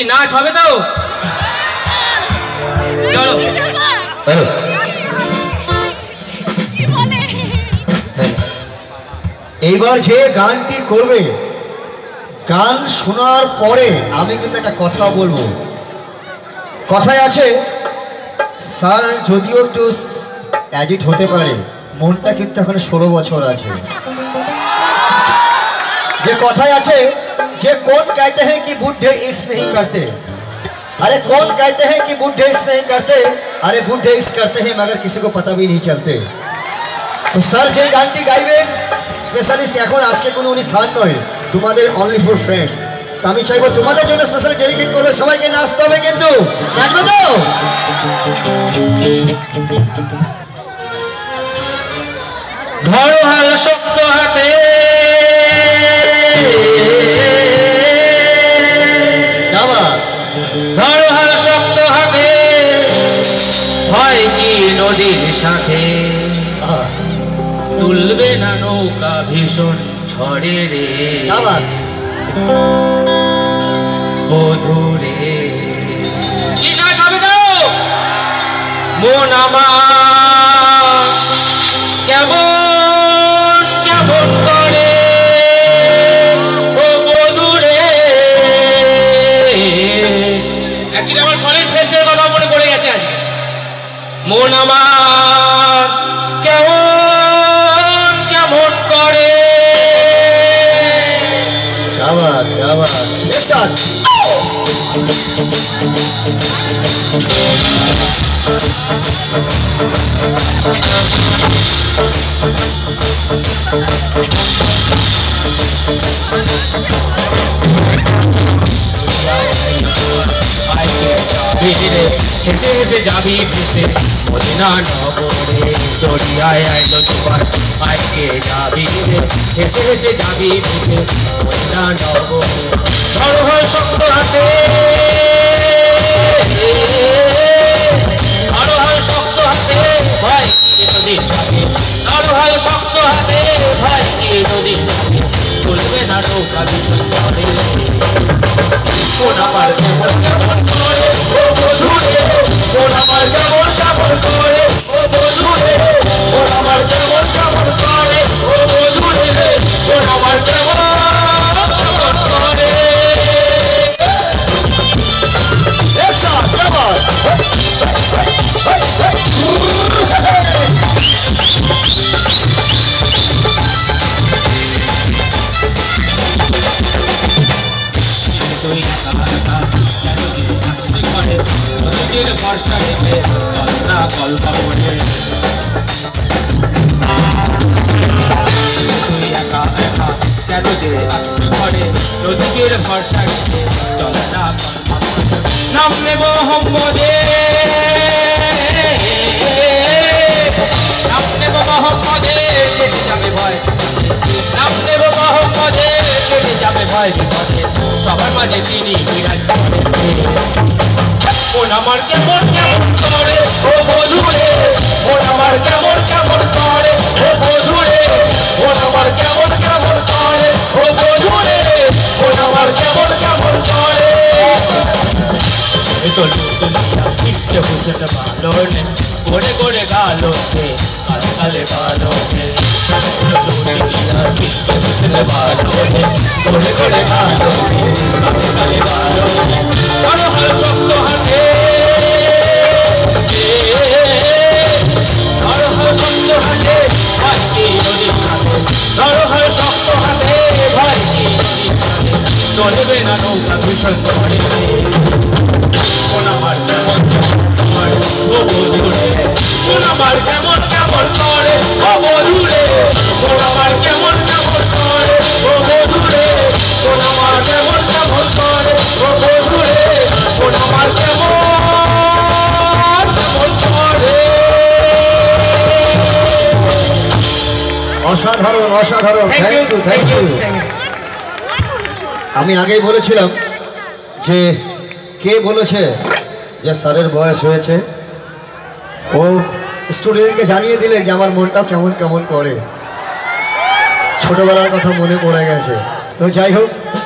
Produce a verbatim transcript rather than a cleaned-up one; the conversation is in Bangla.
নাচ হবে তো? চলো। এইবার যে গানটি করবে, গান শোনার পরে আমি কিন্তু একটা কথা বলবো। কথায় আছে, স্যার যদিও একটু অ্যাজিট হতে পারে, মনটা কিন্তু এখন ষোলো বছর আছে। যে কথায় আছে যে कौन कहते हैं कि बूढ़े इक्स नहीं करते, अरे कौन कहते हैं कि बूढ़े इक्स नहीं करते, अरे बूढ़े इक्स करते हैं मगर किसी को पता भी नहीं चलते। तो सर যে গানটি গাইবেন স্পেশালিস্ট এখন আজকে কোনো অনুষ্ঠান নয়, তোমাদের অনলি ফর ফ্রেন্ড। আমি চাইবো তোমাদের জন্য স্পেশালি ডেডিকেট করবে, সবাইকে নাচতে হবে কিন্তু, নাচবে তো? ধরো হাল শক্ত হাতে, ধরো হাল শক্ত হাতে, হয় কি নদীর সাথে, তুলবে না নৌকা ভীষণ ঝড়ে রে বধুরে। কি নাচ হবে তো? মন আমার কেমন কেমন করে ও বধুরে। অ্যাকচুয়ালি আমার কলেজ ফেস্টের কথা মনে পড়ে গেছে আজ। মন আমার কেমন কেমন করে। আবার আবার স্টার্ট। হেসে হেসে যাবি ভেসে মদিনা নগরে, দরিয়ায় আইলো তোমার আজকে যাবি রে, হেসে হেসে যাবি ভেসে মদিনা নগরে। ধরো হয় শক্ত হাতে, ধরো হয় শক্ত হাতে, ভাই কি নদীর সাথে, ধরো হয় শক্ত হাতে, ভাই কি নদীর সাথে, চলবে না নৌকা ভীষণ ঝড়ে। কোন আমার কেমন কেমন করে ও বধুরে, কোন আমার কেমন কেমন করে ও বধুরে, কোন আমার কেমন কেমন করে ও বধুরে, কোন আমার কেমন কেমন করে। নদীর ভরসা নেবে কল্পনা কল্প করে, তুই একা একা কেন যে আসতে ঘরে, নদীর ভরসা নেবে চলে না কল্প করে। নাম নেব মোহাম্মদে, নাম নেব মোহাম্মদে, যেতে যাবে ভয়, নাম নেব মোহাম্মদে, যেতে যাবে ভয় বিপদে, সবার মাঝে তিনি বিরাজ করেন। কোন আমার কেমন কেমন করে ও বধুরে, কোন আমার কেমন কেমন করে ও বধুরে, কোন আমার কেমন কেমন করে ও বধুরে, কোন আমার কেমন কেমন করে। ইচ্ছে হুসেন ভালো নে গোড়ে গোড়ে গালো সে আজকালে ভালো নে, ইচ্ছে হুসেন ভালো নে গোড়ে গোড়ে গালো সে আজকালে ভালো নে। ধরো হাল শক্ত হাতে, ধরো হাল শক্ত হাতে, ভাই কি নদীর সাথে, ধরো হাল শক্ত হাতে, ভাই কি নদীর সাথে, চলবে না নৌকা ভীষণ ঝড়ে। কোন আমার কেমন কেমন করে ও বধুরে, কোন আমার কেমন কেমন করে ও বধুরে, কোন আমার কেমন কেমন করে ও বধুরে, কোন আমার কেমন কেমন করে ও বধুরে, কোন আমার কেমন কেমন করে। অসাধারণ অসাধারণ, থ্যাংক ইউ থ্যাংক ইউ। আমি আগেই বলেছিলাম যে কে বলেছে যে স্যারের বয়স হয়েছে, ও স্টুডেন্টকে জানিয়ে দিলে যে আমার মনটা কেমন কেমন করে, ছোটবেলার কথা মনে পড়ে গেছে। তো যাই হোক,